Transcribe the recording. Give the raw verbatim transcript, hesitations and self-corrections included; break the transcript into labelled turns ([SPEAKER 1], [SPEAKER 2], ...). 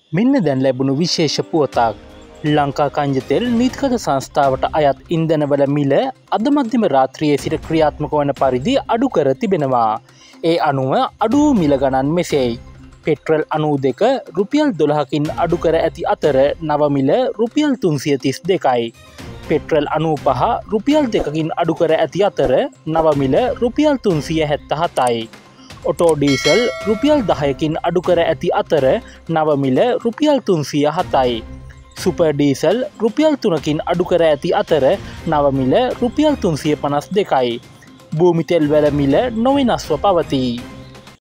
[SPEAKER 1] මෙන්න දැන් ලැබුණු විශේෂ පුවතක්. ලංකා කංජ තෙල් නීතිගත සංස්ථාවට අයත් ඉන්ධනවල මිල අද මධ්‍යම රාත්‍රියේ සිට ක්‍රියාත්මක වන පරිදි අඩු කර තිබෙනවා. ඒ අනුව අඩු වූ මිල ගණන් මෙසේයි. පෙට්‍රල් අනූ දෙක රුපියල් දොළහකින් අඩු කර ඇති අතර නව මිල රුපියල් තුන්සිය තිස් දෙකයි. පෙට්‍රල් අනූ පහ රුපියල් දෙකකින් අඩු කර ඇති අතර නව මිල රුපියල් තුන්සිය හැත්ත හතයි. ඔටෝ ඩීසල් රුපියල් දහයකින් අඩු කර ඇති අතර නව මිල රුපියල් තුන්සිය හතයි. සුපර් ඩීසල් රුපියල් තුනකින් අඩු කර ඇති අතර නව මිල රුපියල් තුන්සිය පනස් දෙකයි. භූමි තෙල් වල මිල නොවෙනස්ව පවතී.